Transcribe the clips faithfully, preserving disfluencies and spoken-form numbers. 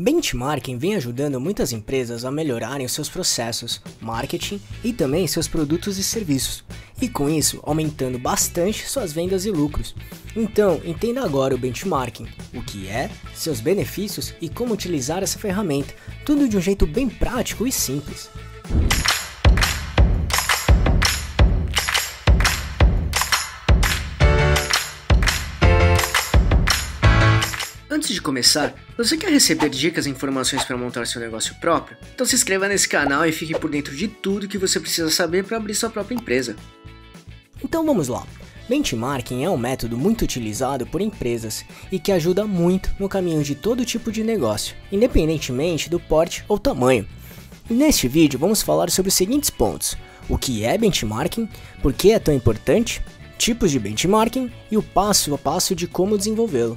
Benchmarking vem ajudando muitas empresas a melhorarem os seus processos, marketing e também seus produtos e serviços, e com isso aumentando bastante suas vendas e lucros. Então, entenda agora o benchmarking, o que é, seus benefícios e como utilizar essa ferramenta, tudo de um jeito bem prático e simples. Antes de começar, você quer receber dicas e informações para montar seu negócio próprio? Então se inscreva nesse canal e fique por dentro de tudo que você precisa saber para abrir sua própria empresa. Então vamos lá. Benchmarking é um método muito utilizado por empresas e que ajuda muito no caminho de todo tipo de negócio, independentemente do porte ou tamanho. E neste vídeo vamos falar sobre os seguintes pontos: o que é benchmarking, por que é tão importante, tipos de benchmarking e o passo a passo de como desenvolvê-lo.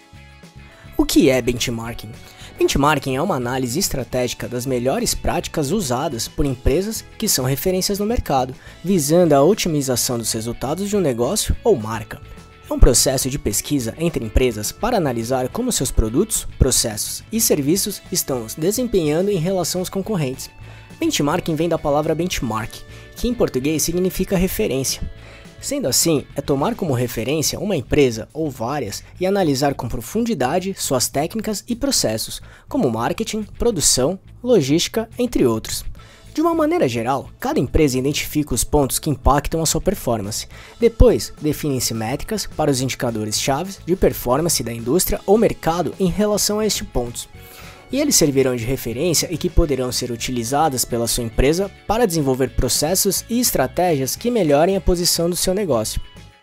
O que é benchmarking? Benchmarking é uma análise estratégica das melhores práticas usadas por empresas que são referências no mercado, visando a otimização dos resultados de um negócio ou marca. É um processo de pesquisa entre empresas para analisar como seus produtos, processos e serviços estão se desempenhando em relação aos concorrentes. Benchmarking vem da palavra benchmark, que em português significa referência. Sendo assim, é tomar como referência uma empresa ou várias e analisar com profundidade suas técnicas e processos, como marketing, produção, logística, entre outros. De uma maneira geral, cada empresa identifica os pontos que impactam a sua performance. Depois, definem-se métricas para os indicadores-chave de performance da indústria ou mercado em relação a estes pontos. E eles servirão de referência e que poderão ser utilizadas pela sua empresa para desenvolver processos e estratégias que melhorem a posição do seu negócio.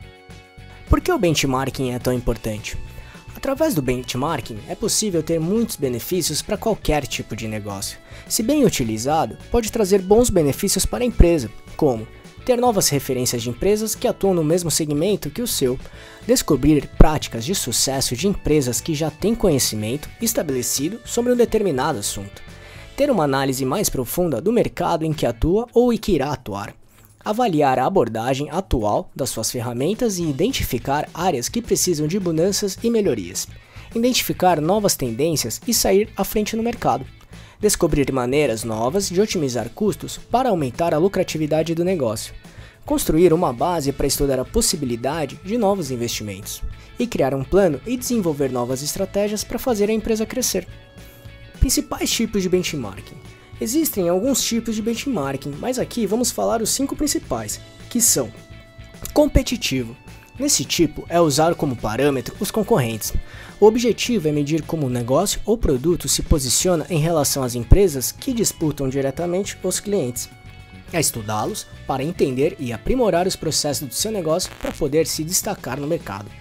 Por que o benchmarking é tão importante? Através do benchmarking é possível ter muitos benefícios para qualquer tipo de negócio. Se bem utilizado, pode trazer bons benefícios para a empresa, como ter novas referências de empresas que atuam no mesmo segmento que o seu, descobrir práticas de sucesso de empresas que já têm conhecimento estabelecido sobre um determinado assunto, ter uma análise mais profunda do mercado em que atua ou em que irá atuar, avaliar a abordagem atual das suas ferramentas e identificar áreas que precisam de mudanças e melhorias, identificar novas tendências e sair à frente no mercado. Descobrir maneiras novas de otimizar custos para aumentar a lucratividade do negócio. Construir uma base para estudar a possibilidade de novos investimentos. E criar um plano e desenvolver novas estratégias para fazer a empresa crescer. Principais tipos de benchmarking. Existem alguns tipos de benchmarking, mas aqui vamos falar os cinco principais, que são: competitivo. Nesse tipo é usar como parâmetro os concorrentes. O objetivo é medir como um negócio ou produto se posiciona em relação às empresas que disputam diretamente os clientes. É estudá-los para entender e aprimorar os processos do seu negócio para poder se destacar no mercado.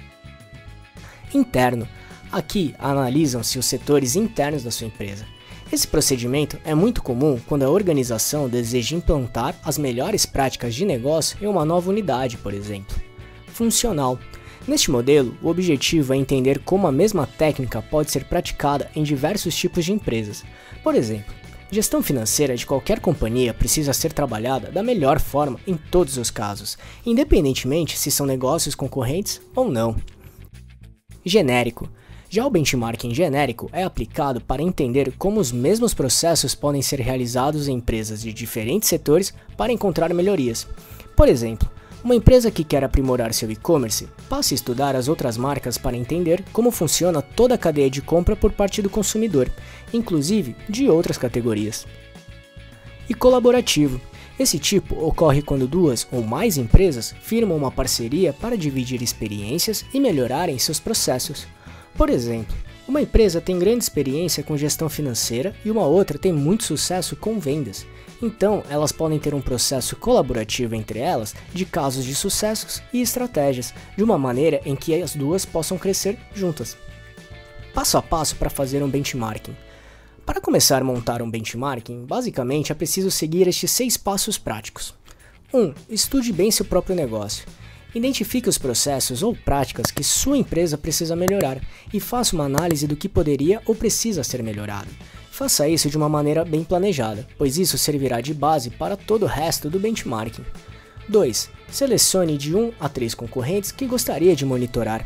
Interno. Aqui analisam-se os setores internos da sua empresa. Esse procedimento é muito comum quando a organização deseja implantar as melhores práticas de negócio em uma nova unidade, por exemplo. Funcional. Neste modelo, o objetivo é entender como a mesma técnica pode ser praticada em diversos tipos de empresas. Por exemplo, gestão financeira de qualquer companhia precisa ser trabalhada da melhor forma em todos os casos, independentemente se são negócios concorrentes ou não. Genérico. Já o benchmarking genérico é aplicado para entender como os mesmos processos podem ser realizados em empresas de diferentes setores para encontrar melhorias. Por exemplo, uma empresa que quer aprimorar seu e-commerce passa a estudar as outras marcas para entender como funciona toda a cadeia de compra por parte do consumidor, inclusive de outras categorias. E colaborativo. Esse tipo ocorre quando duas ou mais empresas firmam uma parceria para dividir experiências e melhorarem seus processos. Por exemplo, uma empresa tem grande experiência com gestão financeira e uma outra tem muito sucesso com vendas. Então, elas podem ter um processo colaborativo entre elas de casos de sucessos e estratégias, de uma maneira em que as duas possam crescer juntas. Passo a passo para fazer um benchmarking. Para começar a montar um benchmarking, basicamente é preciso seguir estes seis passos práticos. um. Estude bem seu próprio negócio. Identifique os processos ou práticas que sua empresa precisa melhorar e faça uma análise do que poderia ou precisa ser melhorado. Faça isso de uma maneira bem planejada, pois isso servirá de base para todo o resto do benchmarking. dois. Selecione de um a três concorrentes que gostaria de monitorar.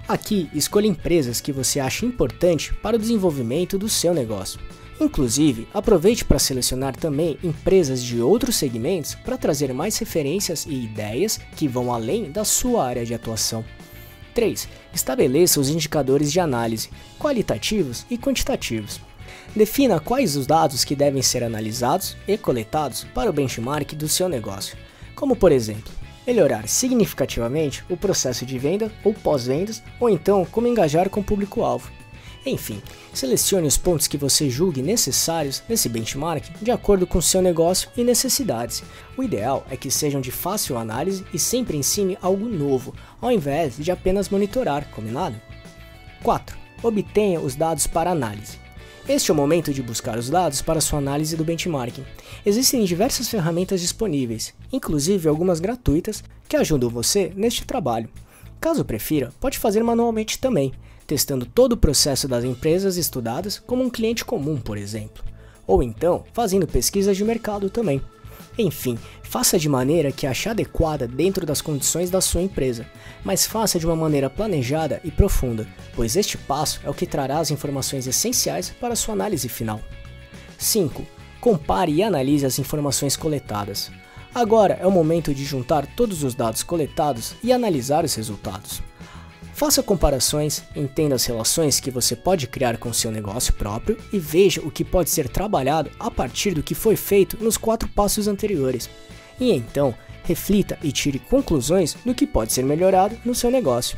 Aqui, escolha empresas que você acha importante para o desenvolvimento do seu negócio. Inclusive, aproveite para selecionar também empresas de outros segmentos para trazer mais referências e ideias que vão além da sua área de atuação. três. Estabeleça os indicadores de análise, qualitativos e quantitativos. Defina quais os dados que devem ser analisados e coletados para o benchmark do seu negócio, como por exemplo, melhorar significativamente o processo de venda ou pós-vendas, ou então como engajar com o público-alvo. Enfim, selecione os pontos que você julgue necessários nesse benchmark de acordo com seu negócio e necessidades. O ideal é que sejam de fácil análise e sempre ensine algo novo, ao invés de apenas monitorar, combinado? quatro. Obtenha os dados para análise. Este é o momento de buscar os dados para sua análise do benchmarking. Existem diversas ferramentas disponíveis, inclusive algumas gratuitas, que ajudam você neste trabalho. Caso prefira, pode fazer manualmente também, testando todo o processo das empresas estudadas como um cliente comum, por exemplo. Ou então, fazendo pesquisas de mercado também. Enfim, faça de maneira que ache adequada dentro das condições da sua empresa, mas faça de uma maneira planejada e profunda, pois este passo é o que trará as informações essenciais para a sua análise final. cinco. Compare e analise as informações coletadas. Agora é o momento de juntar todos os dados coletados e analisar os resultados. Faça comparações, entenda as relações que você pode criar com seu negócio próprio e veja o que pode ser trabalhado a partir do que foi feito nos quatro passos anteriores. E então, reflita e tire conclusões do que pode ser melhorado no seu negócio.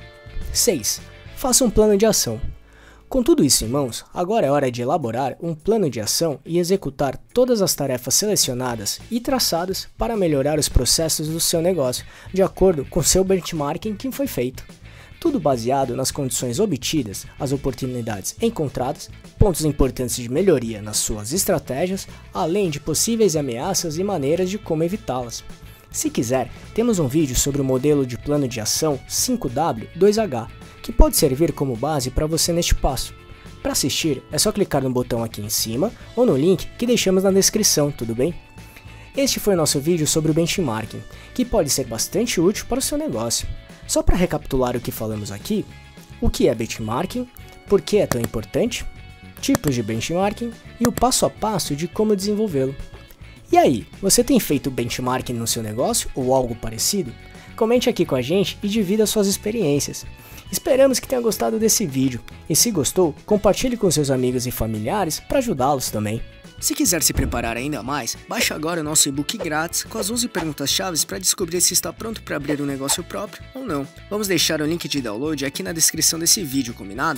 seis. Faça um plano de ação. Com tudo isso em mãos, agora é hora de elaborar um plano de ação e executar todas as tarefas selecionadas e traçadas para melhorar os processos do seu negócio, de acordo com seu benchmarking que foi feito. Tudo baseado nas condições obtidas, as oportunidades encontradas, pontos importantes de melhoria nas suas estratégias, além de possíveis ameaças e maneiras de como evitá-las. Se quiser, temos um vídeo sobre o modelo de plano de ação cinco W dois H, que pode servir como base para você neste passo. Para assistir, é só clicar no botão aqui em cima ou no link que deixamos na descrição, tudo bem? Este foi o nosso vídeo sobre o benchmarking, que pode ser bastante útil para o seu negócio. Só para recapitular o que falamos aqui, o que é benchmarking, por que é tão importante, tipos de benchmarking e o passo a passo de como desenvolvê-lo. E aí, você tem feito benchmarking no seu negócio ou algo parecido? Comente aqui com a gente e divida suas experiências. Esperamos que tenha gostado desse vídeo e se gostou, compartilhe com seus amigos e familiares para ajudá-los também. Se quiser se preparar ainda mais, baixe agora o nosso e-book grátis com as onze perguntas-chave para descobrir se está pronto para abrir um negócio próprio ou não. Vamos deixar o link de download aqui na descrição desse vídeo, combinado?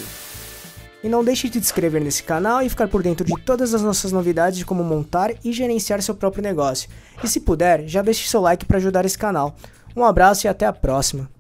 E não deixe de se inscrever nesse canal e ficar por dentro de todas as nossas novidades de como montar e gerenciar seu próprio negócio. E se puder, já deixe seu like para ajudar esse canal. Um abraço e até a próxima!